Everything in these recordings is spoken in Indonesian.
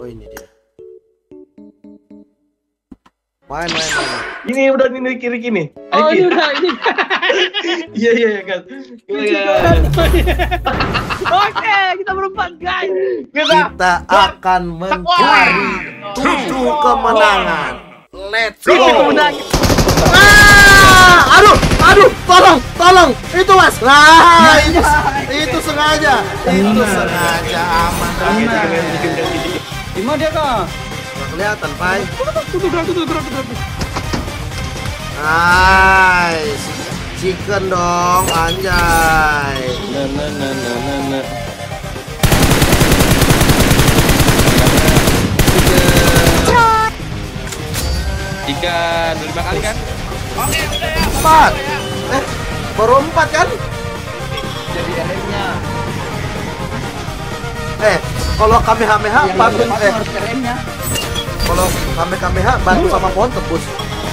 Oh ini dia. Main. Ini udah ini kiri gini. Oh ini udah ini. Iya kan. Oke, kita berempat guys. Kita akan mencari 7 kemenangan. Let's go. Aduh, tolong. Itu mas. Nah, itu sengaja. Aman. Di mana dia kak? Nggak kelihatan, Pai. Tuh. Nice. Chicken dong, anjay. Nah. Ikan 5 kali kan? Oke, udah ya. 4. Baru 4 kan? Jadi RM-nya. Kalau Kamehameha bantu Harus RM-nya. kalau Kamehameha bantu sama pohon tebus.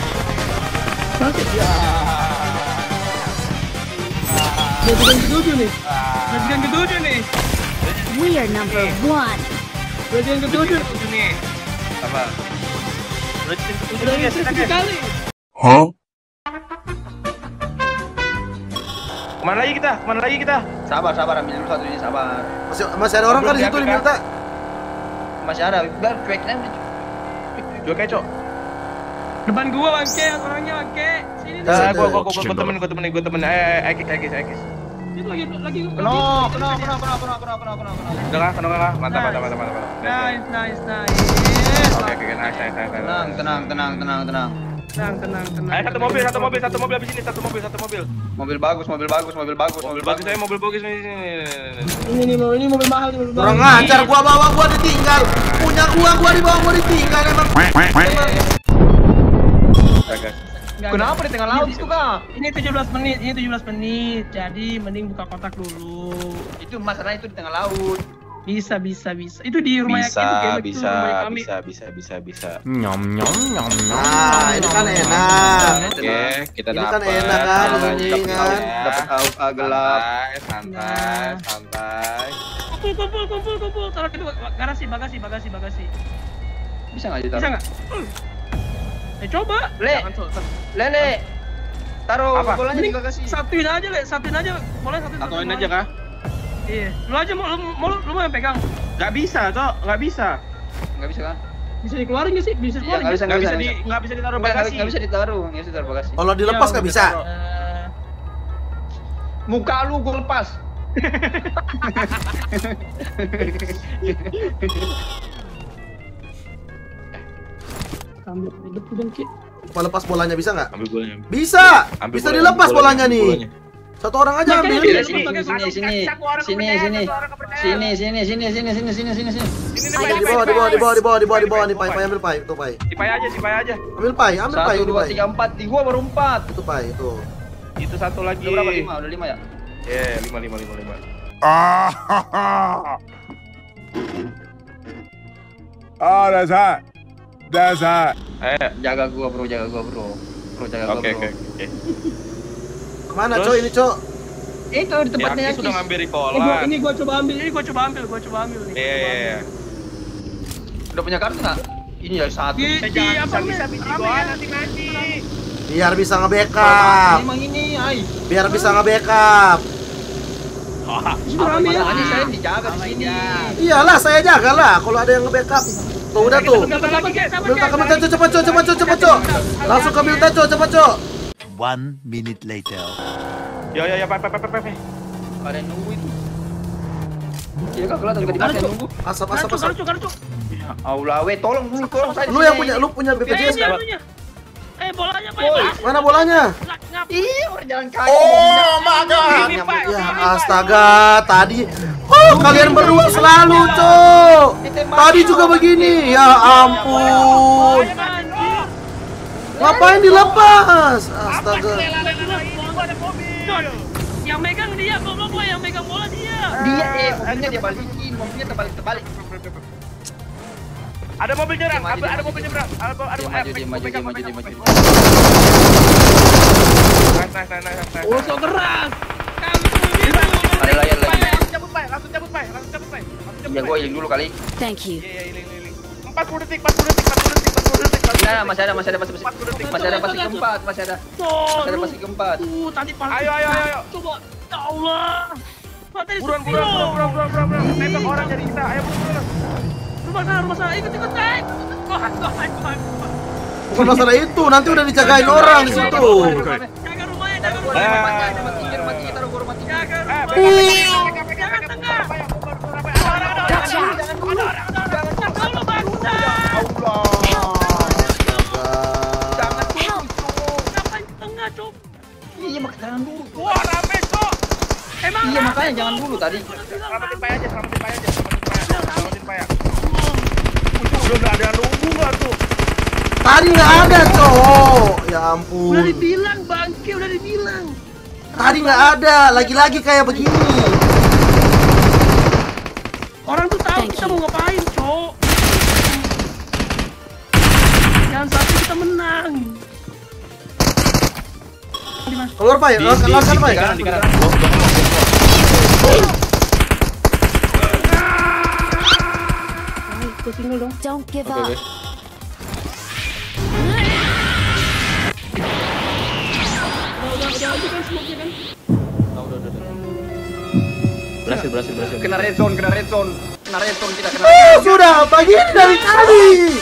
Bagian ketujuh nih. We are number 1. Bagian ketujuh. nih. Apa? Udah ngisi sekali. Kemana lagi kita? Sabar, ambil dulu satu ini, sabar. Masih ada orang kan di situ di Milta? Masih ada, biar cueknya. Dua kecok. Depan gua bangke, orangnya bangke. Sini nih. Nah, gua temenin. Ekis. Itu lagi. Kena. Udah kah? Mantap. Nice. Oke, nice. Tenang. Ayo satu mobil habis ini, satu mobil. Mobil bagus. Mobil bagus nih. Ini mobil mahal nih, mobil mahal. Kurang ajar, gua ditinggal. Punya gua di bawah gua ditinggal emang. Kenapa di tengah laut itu kak? Ini 17 menit. Jadi mending buka kotak dulu. Itu masalahnya itu di tengah laut. Bisa. Itu di rumah Yakin tuh, game itu, rumah kami. Bisa. Nah, ini kan enak. Oke, kita Ini dapat. kan enak kan, bunyi kan. Dapat gelap. Santai. Kumpul. Taruh itu bagasi. Bisa nggak ditaruh? Bisa nggak? Coba. Le. Jangan, Lele. Taruh Apa? bolanya Mending juga kasih. satuin aja. Boleh satuin. Satuin aja kah? Iya. Lu aja lu mau yang pegang. Nggak bisa. Nggak bisa kan? Bisa dikeluarin nggak sih? Bisa Iya, dikeluarin. nggak bisa ditaruh Nggak bagasi. bisa ditaruh bagasi. Kalau dilepas nggak bisa. Muka lu gue lepas. Ambil hidup dong, Ki. Mau lepas bolanya bisa nggak? Ambil bolanya. Bisa Ambil bisa bolanya, dilepas ambil bolanya nih. bolanya. Satu orang aja ambil. Makanya Sini. Di bawah nih, Pai ambil Pai, itu Pai. Si Pai aja. Ambil Pai, 1, itu 2, Pai. 3, 4. Di gua baru 4. Itu Pai, itu. Itu satu lagi. Udah berapa? 5? Udah 5 ya? Iya, 5. That's hot. Ayo. Jaga gua bro. Oke. Kemana, Terus? Cok? Ini, Cok. Itu di tempatnya Yakis Yakis. sudah ngambil Ricola. Ini gua coba ambil nih. Iya. Udah punya kartu nggak? Ini ya 1. Di apa Bisa biji gua nanti. Biar bisa nge-backup. Emang ini, ay. Biar bisa nge-backup. Rame ya. Masalahnya saya dijaga di sini. Iyalah, saya jagalah kalau ada yang nge-backup. Tuh, udah tuh. Milta ke Milta, Cok, cepet, Cok. Langsung ke Milta, Cok, cepet, Cok. 1 minute later. Ya, Pai. Ada yang nunggu itu. Iya kak, kelihatan tadi masih nunggu. Asap. Kartu. Ya Allah, weh, tolong saya. Lu punya BPJS Ini kan? anunya. Bolanya, Pak. Woi. Mana bolanya? Ih, orang jalan kaki. Oh my god. Ini, Pak. Ya astaga, tadi kalian berdua selalu, Cok. Tadi juga begini. Ya ampun. Ngapain dilepas? Astaga. Yang megang dia, belum yang megang bola dia. Mobilnya dia balikin, mobilnya terbalik. Ada mobil nyerang. Ada mobil nyerang. Dia maju. Nice. Oh, so keras. Ada layar lagi. Langsung cabut, Pai. Ya gua healing dulu kali. Thank you. Iya, healing. 40 detik, 40 detik, 40 detik, 40 detik. Nah, masih ada pasti keempat, masih ada pasti keempat. Tadi pas. Ayo. Coba. Ya Allah. Buruan. Nembak orang dari kita. Ayo buruan. Rumah sana, ikut. Bukan masalah itu, nanti udah dijagain orang di situ. Jaga rumahnya, jaga rumahnya. Rumah tiga, taruh rumah tiga. Jangan tengah. Iya, makanya jangan dulu. Wah, rame, Cok. Iya, makanya jangan dulu tadi. Selamatin Pak aja. Selamatin Pak ya. Udah nggak ada nunggu nggak tuh? Tadi nggak ada, Cok. Ya ampun. Udah dibilang, bangke, udah dibilang. Tadi nggak ada, lagi-lagi kayak begini. Orang tuh tahu kita mau ngapain, Cok. Jangan sampai kita menang. Keluar, Pak ya? Keluar, Pak ya? Di kanan. Ayo, single dong. Don't give up. Udah aja kan smoke-nya kan. Berhasil. Kena red zone kita kena. Sudah, begini dari tadi.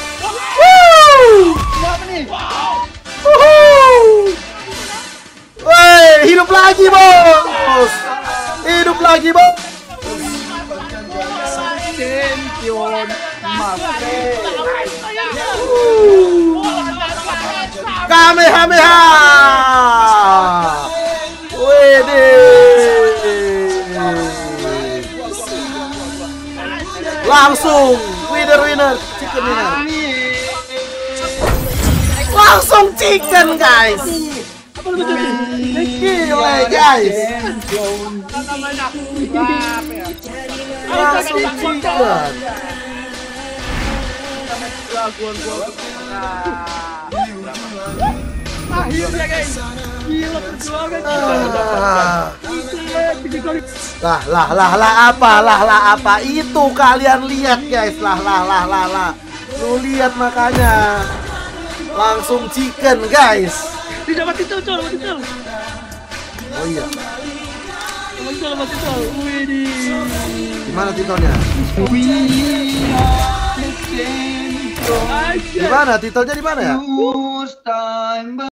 Woi, hidup lagi, Bos. Hidup lagi, Bos. Champion Kamehameha. Wede. Langsung winner, chicken winner. Langsung chicken, guys. Gila, guys. Langsung chicken. Akhirnya guys. Gila perjuangan. Lah apa itu kalian lihat, guys. Lah. Lu lihat makanya. Langsung chicken, guys. Dapat itu. Oh iya. Dapat itu. Widih. Gimana titelnya? Di mana? Titelnya di mana ya?